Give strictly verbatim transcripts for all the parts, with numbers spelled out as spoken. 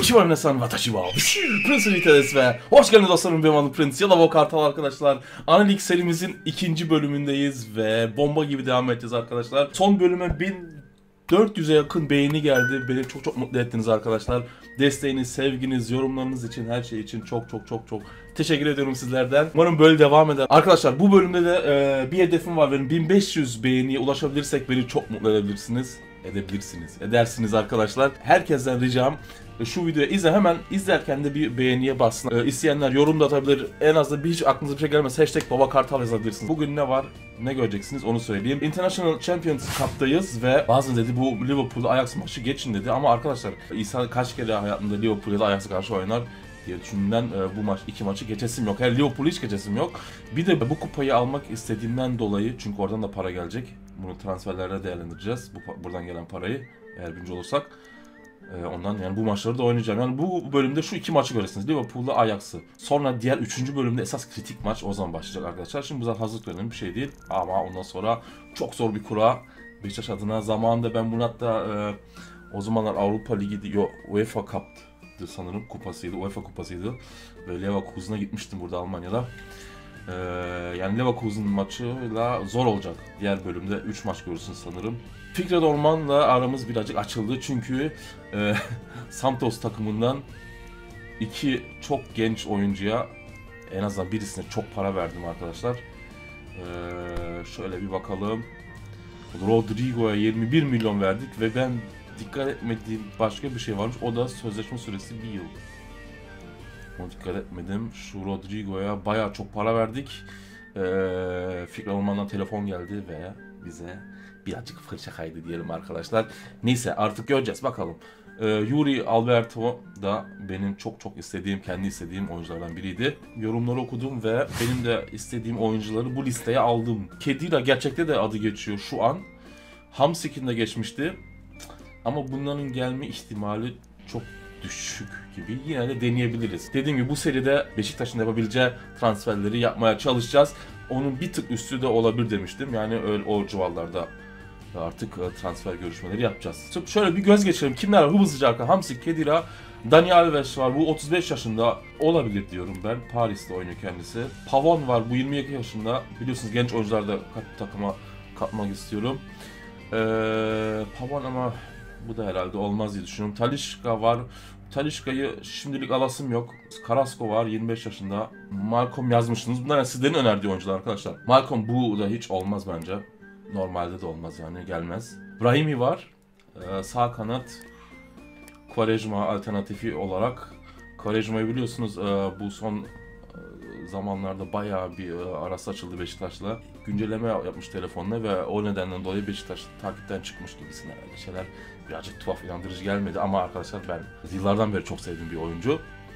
Konnichiwa minasan, watashi wa Prince Elite ve hoş geldiniz dostlarım, benim adım Prince Yalova Kartal arkadaşlar. Analik serimizin ikinci bölümündeyiz ve bomba gibi devam edeceğiz arkadaşlar. Son bölüme bin dört yüze yakın beğeni geldi. Beni çok çok mutlu ettiniz arkadaşlar. Desteğiniz, sevginiz, yorumlarınız için, her şey için çok çok çok çok teşekkür ediyorum sizlerden. Umarım böyle devam eder. Arkadaşlar bu bölümde de e, bir hedefim var benim. bin beş yüz beğeniye ulaşabilirsek beni çok mutlu edebilirsiniz. Edebilirsiniz. Edersiniz arkadaşlar. Herkesten ricam şu videoyu izle, hemen izlerken de bir beğeniye basın. Ee, isteyenler yorum da atabilir. En azından bir hiç aklınıza bir şey gelmez. Hashtag Baba Kartal yazabilirsiniz. Bugün ne var, ne göreceksiniz onu söyleyeyim. International Champions Cup'tayız ve bazen dedi bu Liverpool Ajax maçı geçin dedi. Ama arkadaşlar insan kaç kere hayatında Liverpool ya da Ajax'a karşı oynar diye düşündüğümden e, bu maç iki maçı geçesim yok. Her Liverpool'u hiç geçesim yok. Bir de bu kupayı almak istediğimden dolayı, çünkü oradan da para gelecek. Bunu transferlerde değerlendireceğiz. Bu buradan gelen parayı eğer birinci olursak. Ee, ondan yani bu maçları da oynayacağım. Yani bu bölümde şu iki maçı göreceksiniz. Liverpool'la Ajax'ı. Sonra diğer üçüncü bölümde esas kritik maç o zaman başlayacak arkadaşlar. Şimdi bu zaten hazırlık dönemi bir şey değil. Ama ondan sonra çok zor bir kura. Beşiktaş adına zamanında ben bunu hatta e, o zamanlar Avrupa Ligi diyor, UEFA Cup'tı sanırım, kupasıydı. UEFA kupasıydı. Ve Leverkusen'a gitmiştim burada Almanya'da. Ee, yani Leverkusen maçıyla zor olacak. Diğer bölümde üç maç görürsünüz sanırım. Fikret Orman'la aramız birazcık açıldı çünkü e, Santos takımından iki çok genç oyuncuya, en azından birisine çok para verdim arkadaşlar. Ee, şöyle bir bakalım. Rodrigo'ya yirmi bir milyon verdik ve ben dikkat etmediğim başka bir şey varmış. O da sözleşme süresi bir yıl. Ona dikkat etmedim. Şu Rodrigo'ya bayağı çok para verdik. Ee, Fikret Orman'dan telefon geldi ve bize birazcık fırça kaydı diyelim arkadaşlar. Neyse artık göreceğiz bakalım. Ee, Yuri Alberto da benim çok çok istediğim, kendi istediğim oyunculardan biriydi. Yorumları okudum ve benim de istediğim oyuncuları bu listeye aldım. Khedira gerçekte de adı geçiyor şu an. Hamsik'in de geçmişti. Ama bunların gelme ihtimali çok düşük gibi. Yine de deneyebiliriz. Dediğim gibi bu seride Beşiktaş'ın yapabileceği transferleri yapmaya çalışacağız. Onun bir tık üstü de olabilir demiştim. Yani öyle o civarlarda artık transfer görüşmeleri yapacağız. Şöyle bir göz geçirelim. Kimler var? Hızlıca arkadaşlar. Hamsik, Khedira, Dani Alves var. Bu otuz beş yaşında olabilir diyorum ben. Paris'te oynuyor kendisi. Pavon var. Bu yirmi iki yaşında. Biliyorsunuz genç oyuncular da takıma katmak istiyorum. Ee, Pavon ama bu da herhalde olmaz diye düşünüyorum. Talisca var. Talisca'yı şimdilik alasım yok. Carrasco var, yirmi beş yaşında. Malcolm yazmışsınız. Bunlar yani sizlerin önerdiği oyuncular arkadaşlar. Malcolm bu da hiç olmaz bence. Normalde de olmaz yani, gelmez. Brahimi var. Ee, sağ kanat. Quaresma alternatifi olarak. Quaresma'yı biliyorsunuz e, bu son e, zamanlarda bayağı bir e, arası açıldı Beşiktaş'la. Güncelleme yapmış telefonla ve o nedenden dolayı Beşiktaş takipten çıkmış gibisine şeyler birazcık tuhaf, inandırıcı gelmedi. Ama arkadaşlar ben yıllardan beri çok sevdiğim bir oyuncu.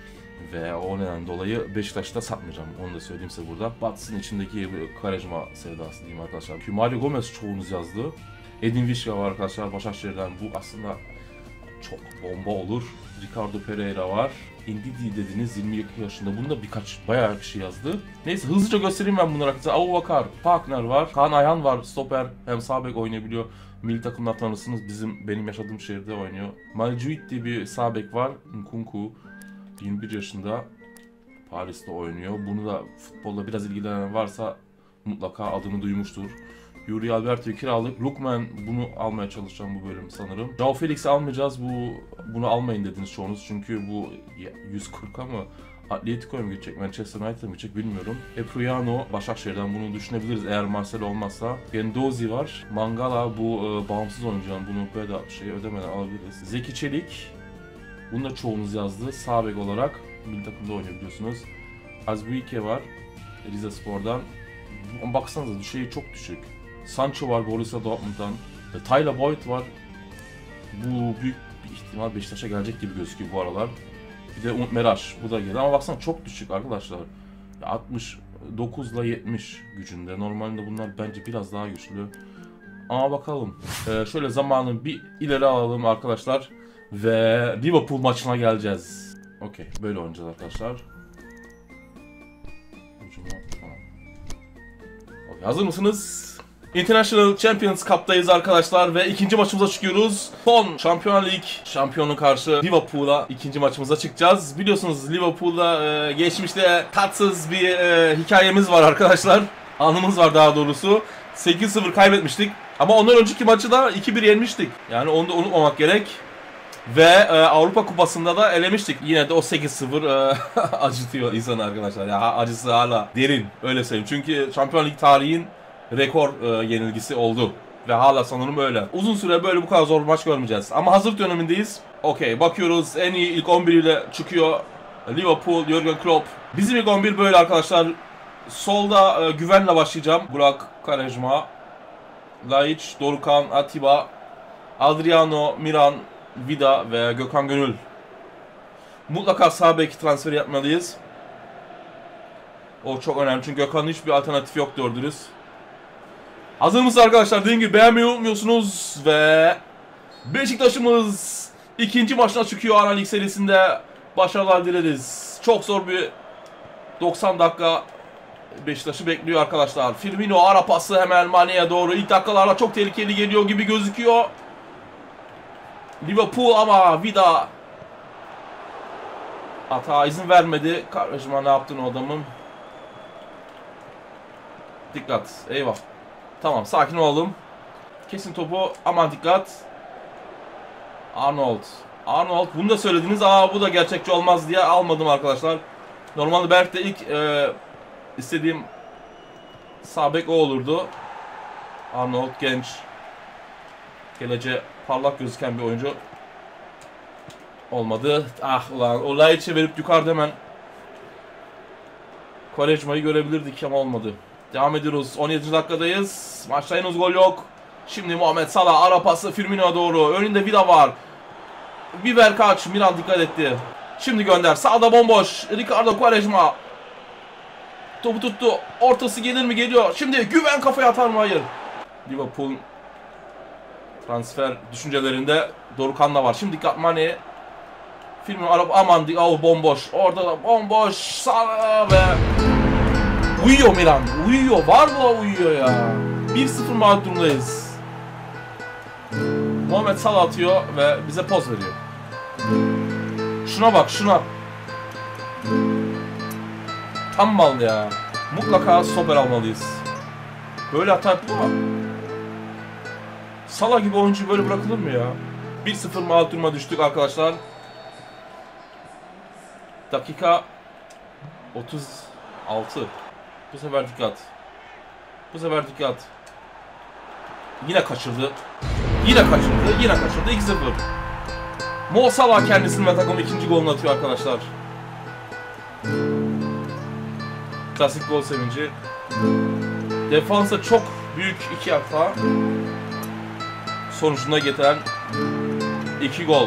Ve o neden dolayı Beşiktaş'ta satmayacağım. Onu da söyleyeyim size burada. Bats'ın içindeki Quaresma sevdası diyeyim arkadaşlar. Mario Gomez çoğunuz yazdı. Edin Visca var arkadaşlar Başakşehir'den. Bu aslında çok bomba olur. Ricardo Pereira var. Indidi dediniz, yirmi iki yaşında. Bunda birkaç bayağı kişi yazdı. Neyse hızlıca göstereyim ben bunları arkadaşlar. Abubakar, Pakner var. Kaan Ayhan var. Stoper, hem sağ bek oynayabiliyor. Milli takımdan tanırsınız. Bizim benim yaşadığım şehirde oynuyor. Maljuit diye bir sağ bek var. Nkunku. yirmi bir yaşında Paris'te oynuyor. Bunu da futbolla biraz ilgilenen varsa mutlaka adını duymuştur. Yuri Alberto'yu kiraladık. Lookman, bunu almaya çalışacağım bu bölüm sanırım. Joao Felix'i almayacağız. Bu bunu almayın dediniz çoğunuz. Çünkü bu yüz kırka mı? Atletico'ya mı gidecek? Manchester United'a mı gidecek bilmiyorum. Epriano, Başakşehir'den bunu düşünebiliriz eğer Marcelo olmazsa. Gendozi var. Mangala, bu e, bağımsız oyuncu. Bunu böyle de şey ödemeden alabiliriz. Zeki Çelik. Bunu da çoğunuz yazdı. Sağ bek olarak milli takımda oynuyor biliyorsunuz. Azbuike var. Rize Spor'dan. Baksanıza şeyi çok düşük. Sancho var Borussia Dortmund'dan. Tyler Boyd var. Bu büyük bir ihtimal Beşiktaş'a gelecek gibi gözüküyor bu aralar. Bir de Umut Meraş. Bu da geldi ama baksana çok düşük arkadaşlar. altmış dokuz ile yetmiş gücünde. Normalde bunlar bence biraz daha güçlü. Ama bakalım. Ee, şöyle zamanı bir ileri alalım arkadaşlar. Ve Liverpool maçına geleceğiz. Okey, böyle oynayacağız arkadaşlar. Okay, hazır mısınız? International Champions Cup'tayız arkadaşlar ve ikinci maçımıza çıkıyoruz. Son Şampiyonlar Lig şampiyonu karşı Liverpool'a ikinci maçımıza çıkacağız. Biliyorsunuz Liverpool'da e, geçmişte tatsız bir e, hikayemiz var arkadaşlar. Anımız var daha doğrusu. sekiz sıfır kaybetmiştik. Ama ondan önceki maçı da iki bir yenmiştik. Yani onu da unutmamak gerek. Ve e, Avrupa Kupası'nda da elemiştik. Yine de o sekiz sıfır e, acıtıyor insanı arkadaşlar. Ya acısı hala derin, öyle söyleyeyim. Çünkü Şampiyonlar Lig tarihin rekor e, yenilgisi oldu. Ve hala sanırım öyle. Uzun süre böyle bu kadar zor bir maç görmeyeceğiz. Ama hazırlık dönemindeyiz. Okey, bakıyoruz. En iyi ilk on bir ile çıkıyor Liverpool, Jürgen Klopp. Bizim ilk on bir böyle arkadaşlar. Solda e, güvenle başlayacağım. Burak, Quaresma, Laiç, Dorukhan, Atiba, Adriano, Miran, Vida ve Gökhan Gönül. Mutlaka sağ bek transferi yapmalıyız. O çok önemli çünkü Gökhan'ın hiçbir alternatif yok doğru dürüst. Hazır mısınız arkadaşlar? Dediğim gibi beğenmeyi unutmuyorsunuz ve Beşiktaş'ımız ikinci maçına çıkıyor Ana Lig serisinde. Başarılar dileriz. Çok zor bir doksan dakika Beşiktaş'ı bekliyor arkadaşlar. Firmino ara pası hemen Mane'ye doğru. İlk dakikalarda çok tehlikeli geliyor gibi gözüküyor. Liverpool ama Vida hata izin vermedi. Kardeşim ne yaptın o adamın? Dikkat. Eyvah. Tamam, sakin olalım. Kesin topu. Aman dikkat. Arnold. Arnold. Bunu da söylediniz. Aa bu da gerçekçi olmaz diye almadım arkadaşlar. Normalde belki de ilk e, istediğim sağ bek o olurdu. Arnold genç. Geleceğe parlak gözüken bir oyuncu. Olmadı. Ah ulan. O Laiç'e verip yukarıda hemen Quaresma'yı görebilirdik ama olmadı. Devam ediyoruz. on yedinci dakikadayız. Maçta henüz gol yok. Şimdi Muhammed Salah ara pası Firmino'ya doğru. Önünde Vida var. Biber kaç. Milan dikkat etti. Şimdi gönder. Sağda bomboş. Ricardo Quaresma. Topu tuttu. Ortası gelir mi? Geliyor. Şimdi güven kafaya atar mı? Hayır. Liverpool transfer düşüncelerinde Dorukhan da var. Şimdi dikkat Mane. Firmino araba aman dik. Oh, bomboş. Orada da bomboş. Salah ve uyuyor Milan. Uyuyor. Var mı uyuyor ya. bir sıfır mağlup durumdayız. Muhammed Salah atıyor ve bize poz veriyor. Şuna bak şuna. Tam mal ya. Mutlaka stoper almalıyız. Böyle hata yaptı ama Salah gibi oyuncu böyle bırakılır mı ya? bir sıfır mağlup duruma düştük arkadaşlar. Dakika otuz altı. Bu sefer dikkat. Bu sefer dikkat. Yine kaçırdı. Yine kaçırdı. Yine kaçırdı. iki sıfır. Mo Salah kendisinin ve takımın ikinci golünü atıyor arkadaşlar. Klasik gol sevinci. Defansa çok büyük iki hata sonucunda getiren iki gol.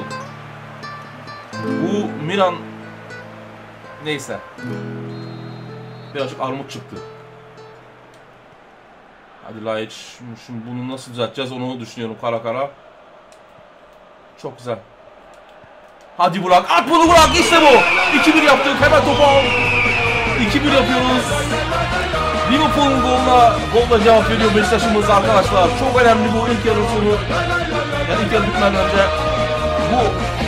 Bu Milan neyse. Birazcık armut çıktı. Hadi Laiç. Şimdi bunu nasıl düzelteceğiz onu düşünüyorum kara kara. Çok güzel. Hadi Burak. At bunu Burak. İşte bu. iki bir yaptık. Hemen topu al. iki bir yapıyoruz. Liverpool'un goluna, goluna cevap veriyor Beşiktaş'ımız arkadaşlar. Çok önemli bu ilk yarı sonu. Yani ilk yarı bitmeden önce bu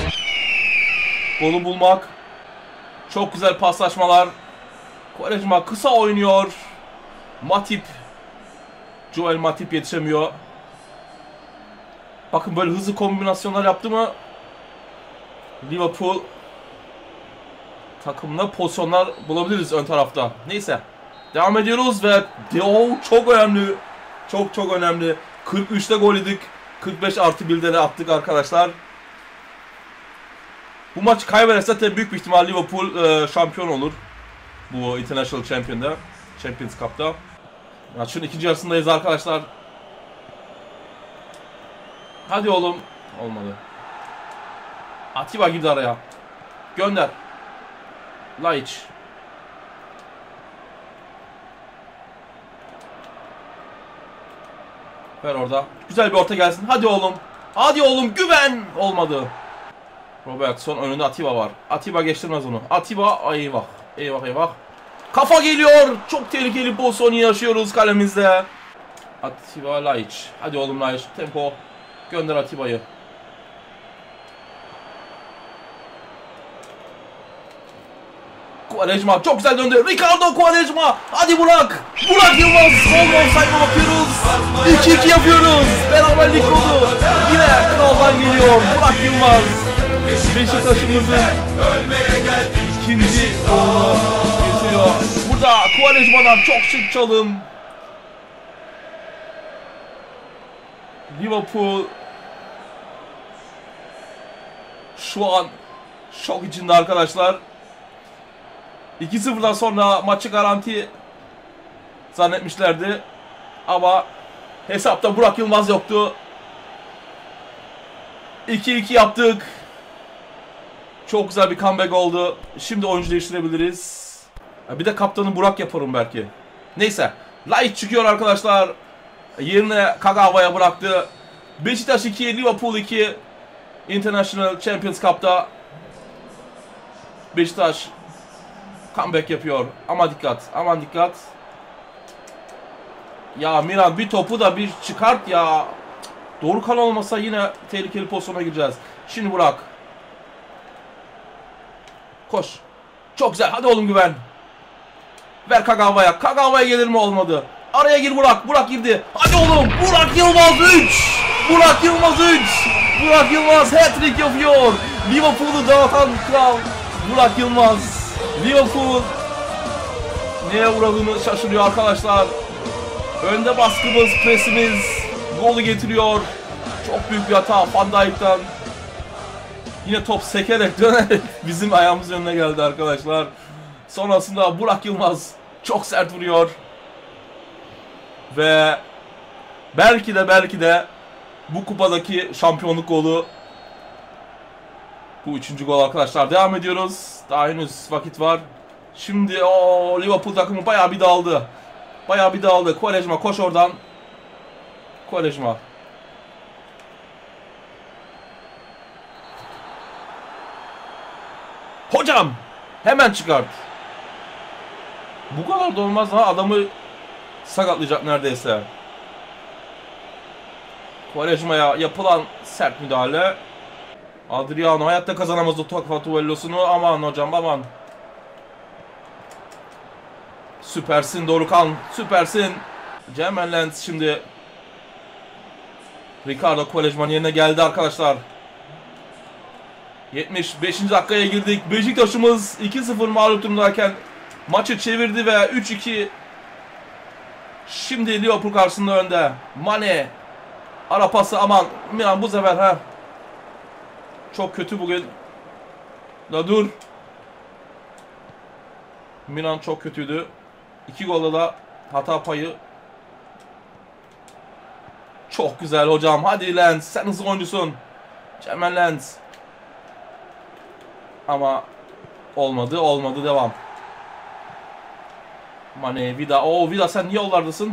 golü bulmak. Çok güzel paslaşmalar. Quaresma kısa oynuyor. Matip. Joel Matip yetişemiyor. Bakın böyle hızlı kombinasyonlar yaptı mı Liverpool takımına pozisyonlar bulabiliriz ön tarafta. Neyse. Devam ediyoruz ve oh, çok önemli. Çok çok önemli. kırk üçte gol yedik. kırk beş artı birde de attık arkadaşlar. Bu maç kaybederse tabii büyük bir ihtimal Liverpool e, şampiyon olur. Bu International Champion'da. Champions Cup'ta. Maçın ikinci yarısındayız arkadaşlar. Hadi oğlum. Olmadı. Atiba girdi araya. Gönder. Laiç. Ver orada. Güzel bir orta gelsin. Hadi oğlum. Hadi oğlum güven. Olmadı. Robertson önünde Atiba var. Atiba geçtirmez onu. Atiba eyvah. Eyvah eyvah. Kafa geliyor. Çok tehlikeli pozisyon yaşıyoruz kalemizde. Atiba Laiç. Hadi oğlum Laiç. Tempo. Gönder Atiba'yı. Quaresma çok güzel döndü. Ricardo Quaresma. Hadi Burak. Burak Yılmaz. Olmaz sayma bakıyoruz. iki iki yapıyoruz. Beraberlik oldu. Yine kraldan geliyor. Burak Yılmaz. Beşiktaş'ımızın ikinci golünü getiriyor. Burada Quaresma'dan çok şık çalım. Liverpool şu an şok içinde arkadaşlar. iki sıfırdan sonra maçı garanti zannetmişlerdi. Ama hesapta Burak Yılmaz yoktu. iki iki yaptık. Çok güzel bir comeback oldu. Şimdi oyuncu değiştirebiliriz. Bir de kaptanı Burak yaparım belki. Neyse. Laiç çıkıyor arkadaşlar. Yerine Kagawa'ya bıraktı. Beşiktaş iki, Liverpool iki. International Champions Cup'ta Beşiktaş comeback yapıyor. Ama dikkat. Aman dikkat. Ya Miran bir topu da bir çıkart ya. Doğru kan olmasa yine tehlikeli pozisyona gireceğiz. Şimdi Burak. Koş. Çok güzel. Hadi oğlum güven. Ver Kagawa'ya. Kagawa'ya gelir mi? Olmadı. Araya gir Burak. Burak girdi. Hadi oğlum. Burak Yılmaz üç. Burak Yılmaz üç. Burak Yılmaz hat-trick yapıyor. Liverpool'u dağıtan kral Burak Yılmaz. Liverpool neye uğradığını şaşırıyor arkadaşlar. Önde baskımız, presimiz golü getiriyor. Çok büyük bir hata Van Dijk'ten. Yine top sekerek dönerek bizim ayağımızın önüne geldi arkadaşlar. Sonrasında Burak Yılmaz çok sert vuruyor. Ve belki de belki de bu kupadaki şampiyonluk golü. Bu üçüncü gol arkadaşlar. Devam ediyoruz. Daha henüz vakit var. Şimdi o Liverpool takımı bayağı bir dağıldı. Bayağı bir dağıldı. Quaresma koş oradan. Quaresma. Hocam hemen çıkart. Bu kadar da olmaz ha. Adamı sakatlayacak neredeyse. Quaresma'ya yapılan sert müdahale. Adriano hayatta kazanamaz o Fatuellos'unu. Aman hocam aman. Süpersin Dorukhan. Süpersin. Cemal Lens şimdi Ricardo Quaresma'nın yerine geldi arkadaşlar. yetmiş beşinci dakikaya girdik. Beşiktaş'ımız iki sıfır mağlup durumdayken maçı çevirdi ve üç iki. Şimdi Liverpool karşısında önde. Mane. Ara pası aman. Milan bu sefer ha. Çok kötü bugün. La dur. Milan çok kötüydü. İki golda da hata payı. Çok güzel hocam. Hadi Lens. Sen hızlı oyuncusun. Cemal Lens. Ama olmadı. Olmadı. Devam. Mane. Vida. Oo Vida sen niye yollardasın?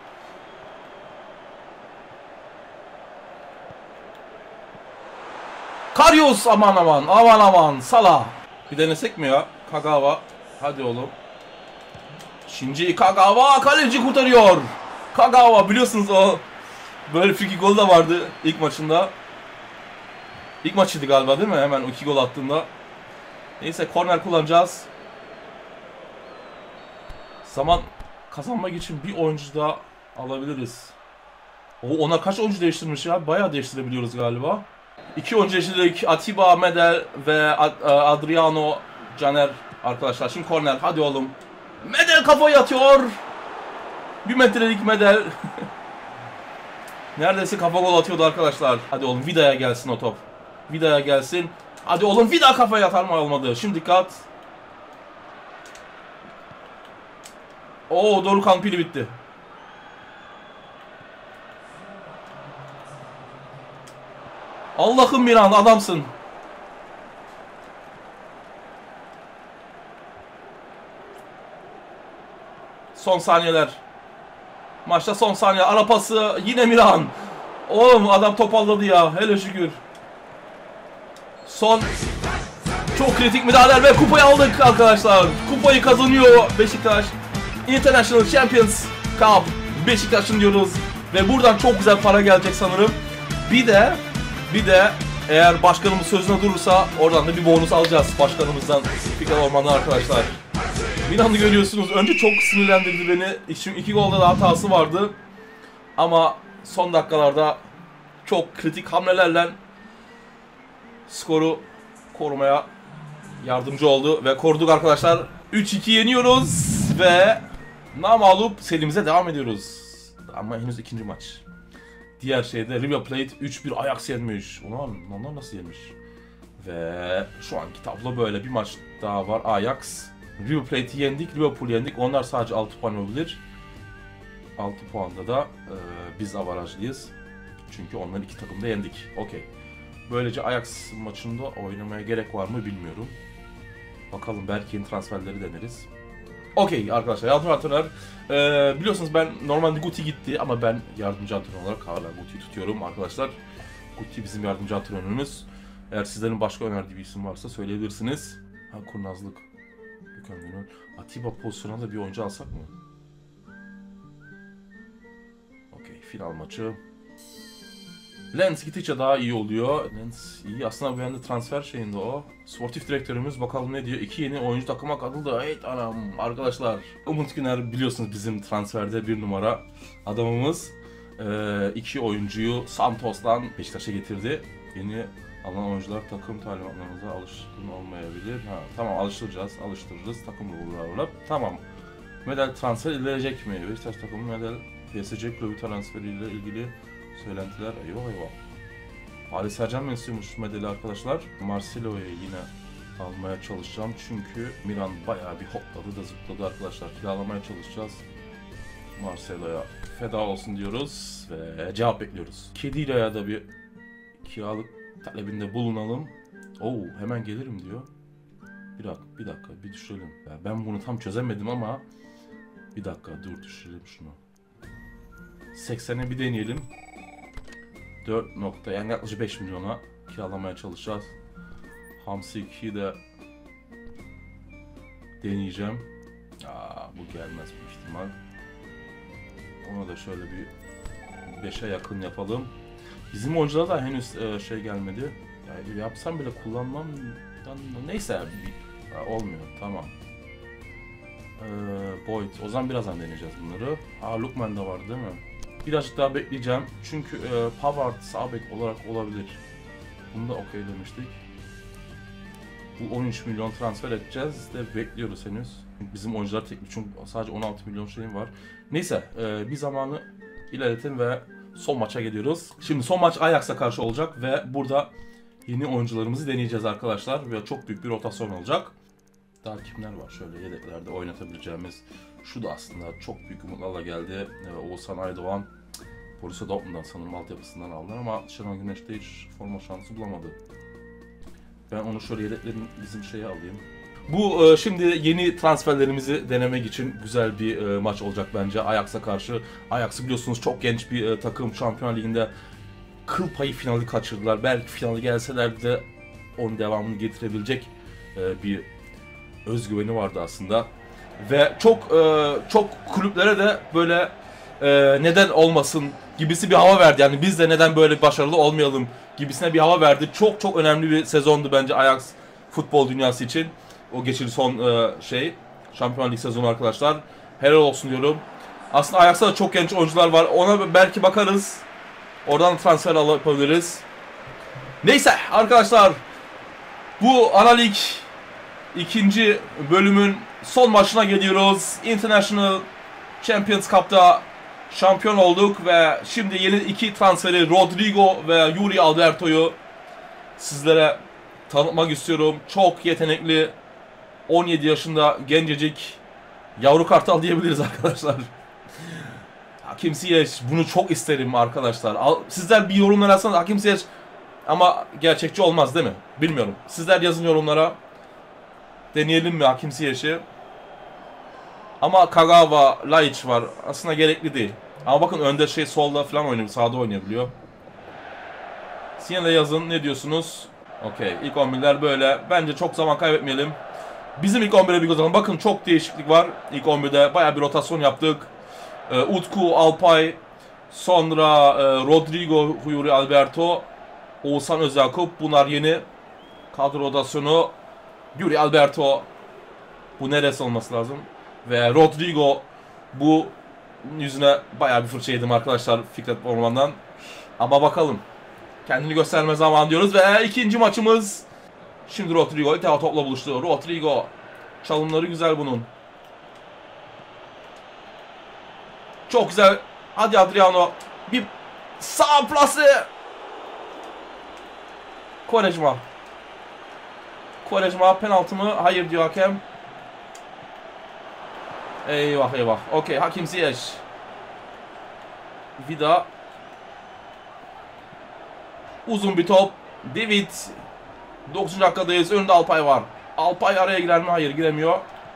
Karius aman aman aman aman Salah. Bir denesek mi ya? Kagawa. Hadi oğlum. Shinji Kagawa kaleci kurtarıyor. Kagawa biliyorsunuz o böyle free gol da vardı ilk maçında. İlk maçıydı galiba değil mi? Hemen iki gol attığında. Neyse korner kullanacağız. Zaman kazanmak için bir oyuncu daha alabiliriz. O ona kaç oyuncu değiştirmiş ya? Bayağı değiştirebiliyoruz galiba. İki oyuncu değiştirdik. Atiba, Medel ve Adriano Caner arkadaşlar. Şimdi korner. Hadi oğlum. Medel kafayı atıyor. Bir metrelik Medel. Neredeyse kafa gol atıyordu arkadaşlar. Hadi oğlum Vida'ya gelsin o top. Vida'ya gelsin. Hadi oğlum Vida kafaya atar mı? Olmadı. Şimdi dikkat. Oo Dorukhan pili bitti. Allah'ım bir an adamsın. Son saniyeler. Maçta son saniye. Ara pası yine Milan. Oğlum adam topalladı ya. Hele şükür. Son çok kritik müdahaleler ve kupayı aldık arkadaşlar. Kupayı kazanıyor Beşiktaş. International Champions Cup. Beşiktaş'ın diyoruz. Ve buradan çok güzel para gelecek sanırım. Bir de bir de eğer başkanımız sözüne durursa oradan da bir bonus alacağız başkanımızdan. Spiker Orman'dan arkadaşlar. Milan'ı görüyorsunuz. Önce çok sinirlendirdi beni. Şimdi iki golde de hatası vardı. Ama son dakikalarda çok kritik hamlelerle skoru korumaya yardımcı oldu ve koruduk arkadaşlar. üç iki yeniyoruz ve namağlup serimize devam ediyoruz. Ama henüz ikinci maç. Diğer şeyde River Plate üç bir Ajax yenmiş. Ulan onlar nasıl yenmiş? Ve şu anki tablo böyle. Bir maç daha var. Ajax. River Plate'i yendik, Liverpool'u yendik. Onlar sadece altı puan olabilir. altı puanda da e, biz avarajlıyız. Çünkü onları iki takımda yendik. Okey. Böylece Ajax maçında oynamaya gerek var mı bilmiyorum. Bakalım, belki yeni transferleri deneriz. Okey arkadaşlar, yardımcı antrenör. Ee, biliyorsunuz ben normalde Guti gitti ama ben yardımcı antrenör olarak hala Guti'yi tutuyorum arkadaşlar. Guti bizim yardımcı antrenörümüz. Eğer sizlerin başka önerdiği bir isim varsa söyleyebilirsiniz. Ha, kurnazlık. Gökhan Gönül. Atiba pozisyonuna da bir oyuncu alsak mı? Okey, final maçı. Lens gittikçe daha iyi oluyor. Lens iyi. Aslında bu yanda transfer şeyinde o. Sportif direktörümüz bakalım ne diyor. İki yeni oyuncu takıma katıldı. Hey anam arkadaşlar. Umut Güner biliyorsunuz bizim transferde bir numara adamımız. Ee, iki oyuncuyu Santos'tan Beşiktaş'a getirdi. Yeni alan oyuncular takım talimatlarımıza alışkın olmayabilir. Ha, tamam, alıştıracağız, alıştırırız. Takımla uğrar. Tamam. Medel transfer edilecek mi? Beşiktaş takımı Medel P S G kulübü transferiyle ilgili söylentiler. Eyvah eyvah. Paris Saint-Germain istiyormuş Medel'i arkadaşlar. Marcelo'yu yine almaya çalışacağım çünkü Milan bayağı bir hopladı da zıpladı arkadaşlar. Kiralamaya çalışacağız. Marcelo'ya feda olsun diyoruz ve cevap bekliyoruz. Kedila'ya da bir kiralık talebinde bulunalım. Oo, hemen gelirim diyor. Bir dakika, bir dakika, bir düşürelim. Ya ben bunu tam çözemedim ama bir dakika, dur düşürelim şunu. seksene bir deneyelim. dört nokta, yani yaklaşık beş milyona kiralamaya çalışacağız. Hamsi ikiyi de deneyeceğim. Aa, bu gelmez büyük ihtimal. Ona da şöyle bir beşe yakın yapalım. Bizim oyunculara da henüz e, şey gelmedi. Yani yapsam bile kullanmam. Neyse, olmuyor. Tamam. Ee, Boyd. O zaman birazdan deneyeceğiz bunları. Aa, Lukman da var değil mi? Birazcık daha bekleyeceğim. Çünkü e, Pavard sağ bek olarak olabilir. Bunu da okey demiştik. Bu on üç milyon transfer edeceğiz de bekliyoruz henüz. Bizim oyuncular teknik, çünkü sadece on altı milyon şeyim var. Neyse, e, bir zamanı ilerletelim ve son maça geliyoruz. Şimdi son maç Ajax'a karşı olacak ve burada yeni oyuncularımızı deneyeceğiz arkadaşlar. Ve çok büyük bir rotasyon olacak. Daha kimler var şöyle yedeklerde oynatabileceğimiz. Şu da aslında çok büyük umutlarla geldi. Ee, Oğuzhan Aydoğan Borussia Dortmund'dan sanırım altyapısından aldılar ama Şenol Güneş'te hiç forma şansı bulamadı. Ben onu şöyle yedeklerin bizim şeye alayım. Bu e, şimdi yeni transferlerimizi denemek için güzel bir e, maç olacak bence Ajax'a karşı. Ajax'ı biliyorsunuz çok genç bir e, takım. Şampiyonlar Ligi'nde kıl payı finali kaçırdılar. Belki finali gelseler de onun devamını getirebilecek e, bir özgüveni vardı aslında. Ve çok e, çok kulüplere de böyle e, neden olmasın gibisi bir hava verdi. Yani biz de neden böyle başarılı olmayalım gibisine bir hava verdi. Çok çok önemli bir sezondu bence Ajax futbol dünyası için. O geçici son e, şey Şampiyonlar Ligi sezonu arkadaşlar. Helal olsun diyorum. Aslında Ajax'ta da çok genç oyuncular var. Ona belki bakarız. Oradan transfer alabiliriz. Neyse arkadaşlar. Bu ana lig ikinci bölümün son maçına geliyoruz. International Champions Cup'ta şampiyon olduk ve şimdi yeni iki transferi Rodrigo ve Yuri Alberto'yu sizlere tanıtmak istiyorum. Çok yetenekli, on yedi yaşında gencecik yavru kartal diyebiliriz arkadaşlar. Hakim Ziyech, bunu çok isterim arkadaşlar. Sizler bir yorumlar yazsanız Hakim Ziyech, ama gerçekçi olmaz değil mi? Bilmiyorum. Sizler yazın yorumlara. Deneyelim mi Hakim Ziyech'i? Ama Kagawa, Laiç var. Aslında gerekli değil. Ama bakın önde şey solda falan oynuyor, sağda oynayabiliyor. Siz de yazın, ne diyorsunuz? Okey, ilk on birler böyle. Bence çok zaman kaybetmeyelim. Bizim ilk on bire bir göz atalım. Bakın çok değişiklik var. İlk on birde bayağı bir rotasyon yaptık. Ee, Utku, Alpay, Sonra e, Rodrigo, Yuri Alberto, Oğuzhan Özyakup. Bunlar yeni kadro rotasyonu. Yuri Alberto. Bu neresi olması lazım? Ve Rodrigo. Bu yüzüne bayağı bir fırça yedim arkadaşlar Fikret Orman'dan. Ama bakalım. Kendini gösterme zamanı diyoruz ve ikinci maçımız. Şimdi Rodrigo ilk defa topla buluştu. Rodrigo. Çalımları güzel bunun. Çok güzel. Hadi Adriano. Bir sağ plase. Quaresma. Quaresma penaltı mı? Hayır diyor hakem. Eyvah eyvah. Okey, Hakim Ziyech. Vida. Uzun bir top. David. dokuzuncu dakikadayız. Önünde Alpay var. Alpay araya girer mi? Hayır, giremiyor.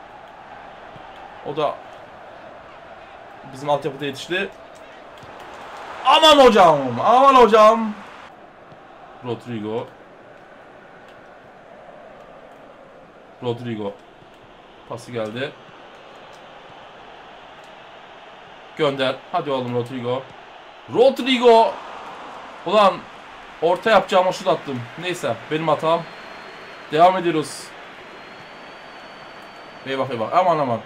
O da bizim altyapıda yetişti. Aman hocam. Aman hocam. Rodrigo. Rodrigo. Pası geldi. Gönder. Hadi oğlum Rodrigo. Rodrigo. Ulan orta yapacağıma şut attım. Neyse benim hatam. Devam ediyoruz. Eyvah eyvah. Aman aman.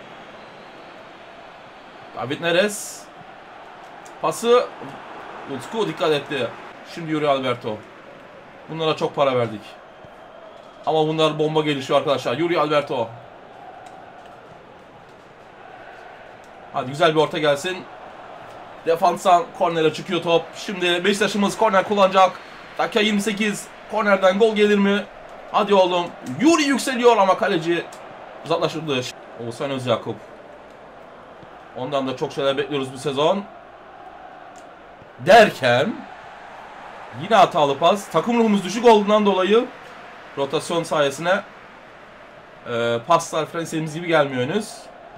David Neres. Pası. Utku dikkat etti. Şimdi Yuri Alberto. Bunlara çok para verdik. Ama bunlar bomba gelişiyor arkadaşlar. Yuri Alberto. Hadi güzel bir orta gelsin. Defanstan kornere çıkıyor top. Şimdi Beşiktaş'ımız korner kullanacak. Dakika yirmi sekiz. Kornerden gol gelir mi? Hadi oğlum. Yuri yükseliyor ama kaleci uzaklaştırdı. Oğuzhan Özyakup. Ondan da çok şeyler bekliyoruz bu sezon. Derken yine hatalı pas. Takım ruhumuz düşük olduğundan dolayı rotasyon sayesinde e, paslar falan istediğimiz gibi gelmiyor henüz.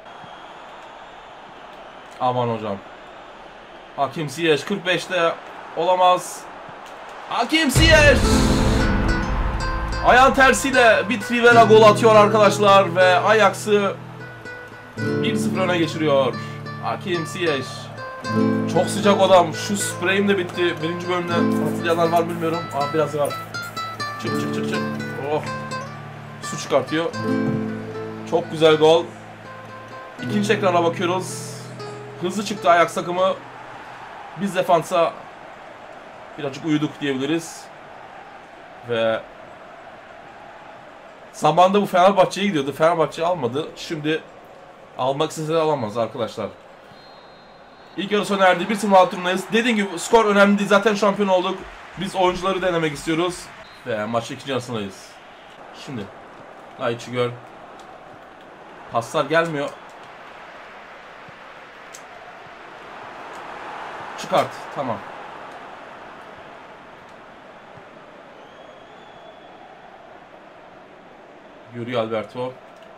Aman hocam. Hakim Ziyech kırk beşte olamaz. Hakim Ziyech ayağın tersiyle bir Trivela gol atıyor arkadaşlar ve Ajax'ı bir sıfır öne geçiriyor. Hakim Ziyech. Çok sıcak odam. Şu spreyim de bitti. Birinci bölümde hatırlayanlar var bilmiyorum. Ah biraz var. Çık çık çık çık. Oh. Su çıkartıyor. Çok güzel gol. İkinci ekrana bakıyoruz. Hızlı çıktı Ajax takımı. Biz defansa birazcık uyuduk diyebiliriz. Ve zamanında bu Fenerbahçe'ye gidiyordu. Fenerbahçe almadı. Şimdi almak istese de alamaz arkadaşlar. İlk yarı sona erdi. bir sıfır alt durumdayız. Dediğim gibi skor önemli değil. Zaten şampiyon olduk. Biz oyuncuları denemek istiyoruz. Ve maçın ikinci yarısındayız. Şimdi Laiç'i gör. Paslar gelmiyor. Çıkart. Tamam. Yuri Alberto.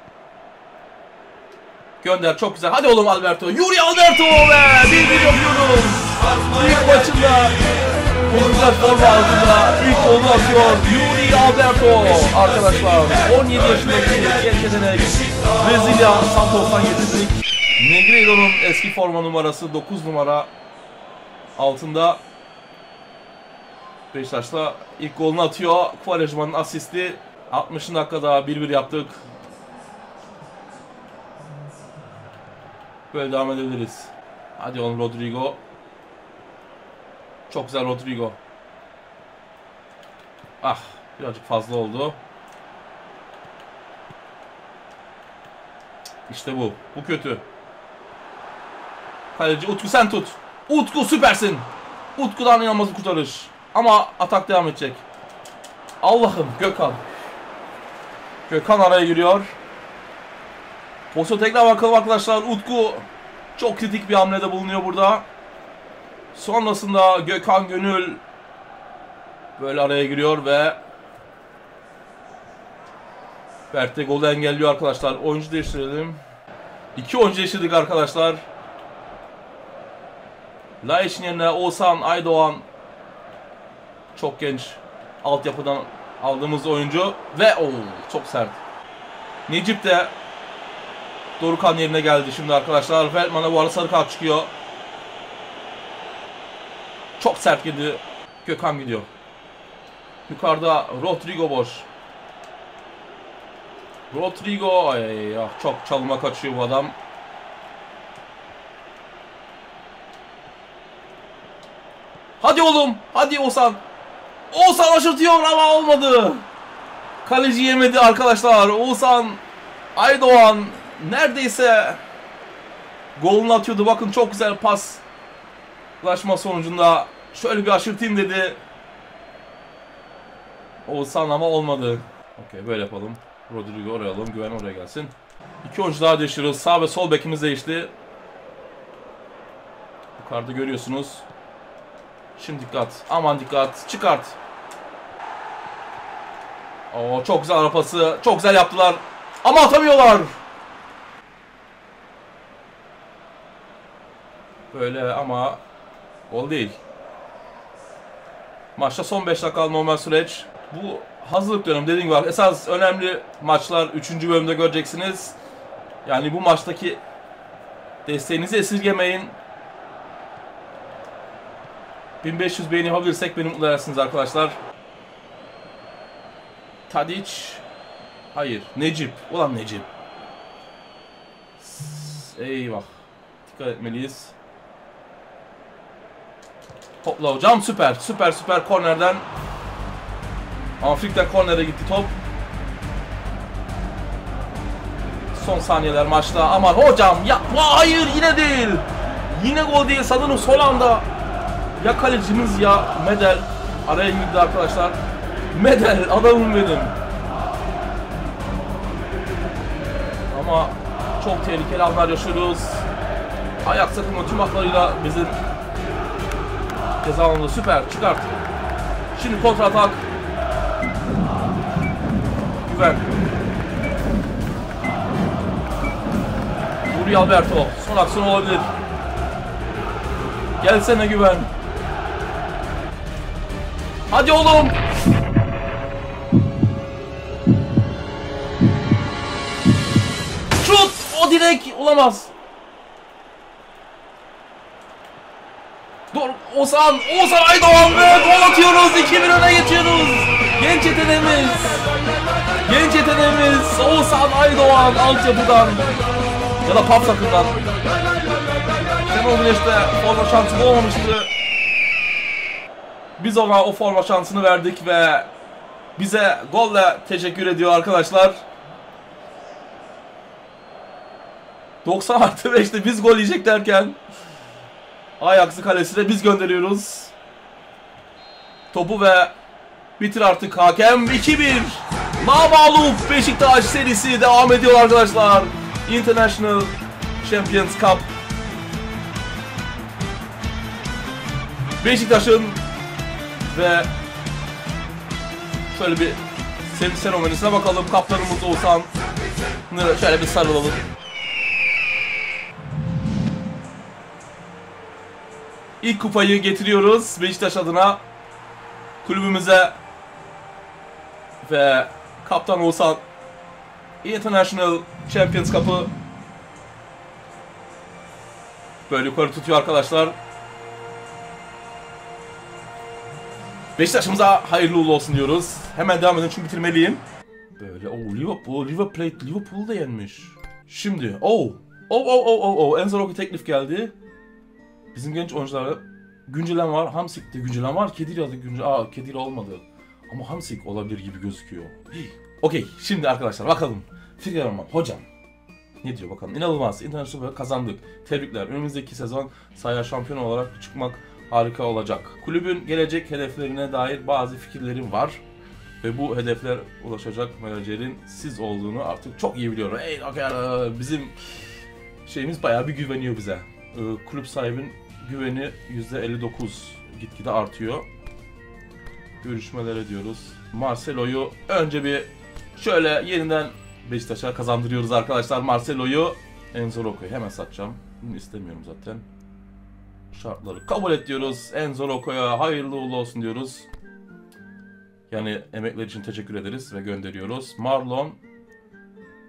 Gönder, çok güzel. Hadi oğlum Alberto. Yuri Alberto ve bir bir yapıyoruz. İlk maçında Portugal forma altında ilk golü atıyor Yuri Alberto. Arkadaşlar on yedi yaşındaki genç yetenek Brezilya Santos'tan getirdik. Negreiro'nun eski forma numarası dokuz numara altında. Beşiktaş'ta ilk golünü atıyor. Quaresma'nın asisti. altmışıncı dakikada bir bir yaptık. Böyle devam edebiliriz. Hadi oğlum Rodrigo. Çok güzel Rodrigo. Ah, birazcık fazla oldu. İşte bu. Bu kötü. Kaleci Utku sen tut. Utku süpersin. Utku'dan inanılmaz bir kurtarış. Ama atak devam edecek. Allah'ım Gökhan. Gökhan araya giriyor. Pozisyon tekrar bakalım arkadaşlar. Utku çok kritik bir hamlede bulunuyor burada. Sonrasında Gökhan Gönül böyle araya giriyor ve Berk'te golü engelliyor arkadaşlar. Oyuncu değiştirelim. İki oyuncu değiştirdik arkadaşlar. Laiç'in yerine Oğuzhan Aydoğan. Çok genç altyapıdan aldığımız oyuncu. Ve ooo çok sert. Necip de Dorukhan yerine geldi şimdi arkadaşlar. Veltman'a bu arada sarı kart çıkıyor. Çok sert girdi. Gökhan gidiyor. Yukarıda Rodrigo boş. Rodrigo ay, ay, çok çalıma kaçıyor bu adam. Hadi oğlum. Hadi Oğuzhan. Oğuzhan aşırtıyor ama olmadı. Kaleci yemedi arkadaşlar. Oğuzhan Aydoğan neredeyse golünü atıyordu. Bakın çok güzel pas. Ulaşma sonucunda şöyle bir aşırtayım dedi. Oğuzhan ama olmadı. Okey, böyle yapalım. Rodrigo oraya alalım. Güven oraya gelsin. İki oyuncu daha değiştiriyoruz. Sağ ve sol bekimiz değişti. Yukarıda görüyorsunuz. Şimdi dikkat. Aman dikkat. Çıkart. Oo, çok güzel arapası. Çok güzel yaptılar. Ama atamıyorlar. Böyle ama gol değil. Maçta son beş dakika normal süreç. Bu hazırlık dönemi dediğim gibi esas önemli maçlar üçüncü bölümde göreceksiniz. Yani bu maçtaki desteğinizi esirgemeyin. bin beş yüz beğeni yapabilirsek beni mutlu edersiniz arkadaşlar. Tadic. Hayır. Necip. Ulan Necip. Eyvah. Dikkat etmeliyiz. Topla hocam. Süper. Süper süper kornerden. Afrik'ten kornere gitti top. Son saniyeler maçta. Aman hocam yapma. Hayır yine değil. Yine gol değil. Sanırım son anda. Ya kalecimiz ya Medel. Araya girdi arkadaşlar. Medel adamım benim. Ama çok tehlikeli anlar yaşıyoruz. Ajax takımı tüm haklarıyla bizim ceza alanında süper çıkart. Şimdi kontra atak. Güven. Uri Alberto. Son aksiyon olabilir. Gelsene Güven. Hadi oğlum. Şut. O direkt olamaz. Dur. Oğuzhan. Oğuzhan Aydoğan ve gol atıyoruz. iki bir öne geçiyoruz. Genç yeteneğimiz. Genç yeteneğimiz. Oğuzhan Aydoğan altyapıdan. Ya da Pap takımdan. Şenol Güneş'te forma şansı olmamıştı. Biz ona o forma şansını verdik ve bize golle teşekkür ediyor arkadaşlar. doksan artı beşte biz gol yiyecek derken Ajax'ı kalesine biz gönderiyoruz. Topu ve bitir artık hakem. iki bir. Namağlup Beşiktaş serisi devam ediyor arkadaşlar. International Champions Cup. Beşiktaş'ın ve şöyle bir sevinç seremonisine bakalım. Kaptanımız Oğuzhan. Şöyle bir sarılalım. İlk kupayı getiriyoruz Beşiktaş adına kulübümüze ve Kaptan Oğuzhan International Champions Cup'ı böyle yukarı tutuyor arkadaşlar. Beşiktaş'ımıza hayırlı uğurlu olsun diyoruz. Hemen devam edelim çünkü bitirmeliyim. Böyle o Liverpool, River Plate Liverpool'u da yenmiş. Şimdi oh oh oh oh oh oh Enzo Roque teklif geldi. Bizim genç oyuncularda güncelen var, Hamsik'te güncelen var, Khedira güncel. Aa Khedira olmadı. Ama Hamsik olabilir gibi gözüküyor. Okey, şimdi arkadaşlar bakalım. Fikir almam. Hocam ne diyor bakalım. İnanılmaz. International kazandık. Tebrikler. Önümüzdeki sezon sahaya şampiyon olarak çıkmak harika olacak. Kulübün gelecek hedeflerine dair bazı fikirlerim var. Ve bu hedefler ulaşacak menajerin siz olduğunu artık çok iyi biliyorum. Hey, okay, bizim şeyimiz bayağı bir güveniyor bize. Ee, kulüp sahibinin güveni yüzde elli dokuz gitgide artıyor. Görüşmelere diyoruz. Marcelo'yu önce bir şöyle yeniden Beşiktaş'a kazandırıyoruz arkadaşlar. Marcelo'yu Enzo Roque'yi hemen satacağım. Bunu istemiyorum zaten. Şartları kabul et diyoruz. Enzo Roque'ya hayırlı uğurlu olsun diyoruz. Yani emekler için teşekkür ederiz ve gönderiyoruz. Marlon.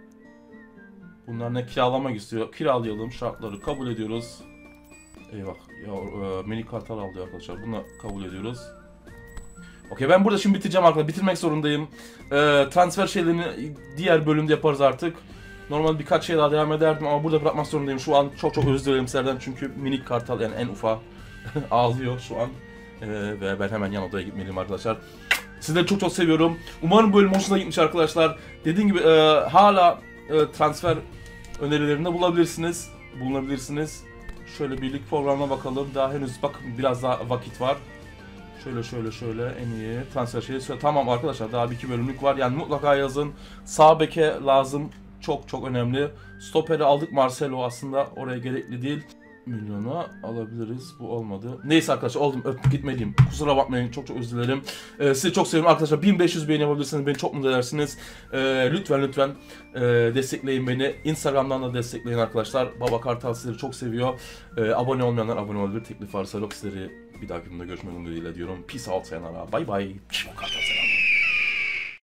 Bunlar ne kiralamak istiyor? Kiralayalım. Şartları kabul ediyoruz. Eyvah. Ya, e, mini kartal aldı arkadaşlar. Bunu kabul ediyoruz. Okey, ben burada şimdi bitireceğim arkadaşlar. Bitirmek zorundayım. E, transfer şeylerini diğer bölümde yaparız artık. Normal birkaç şey daha devam ederdim ama burada bırakmak zorundayım. Şu an çok çok özür dilerim sizlerden çünkü minik kartal yani en ufa ağlıyor şu an. E, ve ben hemen yan odaya gitmeliyim arkadaşlar. Sizleri çok çok seviyorum. Umarım bölüm hoşuna gitmiş arkadaşlar. Dediğim gibi e, hala e, transfer önerilerinde bulabilirsiniz. Bulunabilirsiniz. Şöyle birlik programına bakalım. Daha henüz bak biraz daha vakit var. Şöyle şöyle şöyle en iyi transfer şeyi söyle. Tamam arkadaşlar daha bir iki bölümlük var. Yani mutlaka yazın. Sağ beke lazım. Çok çok önemli. Stoperi aldık, Marcelo aslında oraya gerekli değil. Milyona alabiliriz. Bu olmadı. Neyse arkadaşlar oldum. Öp gitmeliyim. Kusura bakmayın. Çok çok özür dilerim. Ee, sizi çok seviyorum arkadaşlar. bin beş yüz beğeni yapabilirsiniz. Beni çok mutlu edersiniz. Ee, lütfen lütfen e, destekleyin beni. Instagram'dan da destekleyin arkadaşlar. Baba Kartal sizleri çok seviyor. Ee, abone olmayanlar abone olabilir. Teklif varsa yok sizleri bir dahaki bölümde görüşmek umuduyla diyorum. Peace out sayonara. Bye bye. Kartal selam.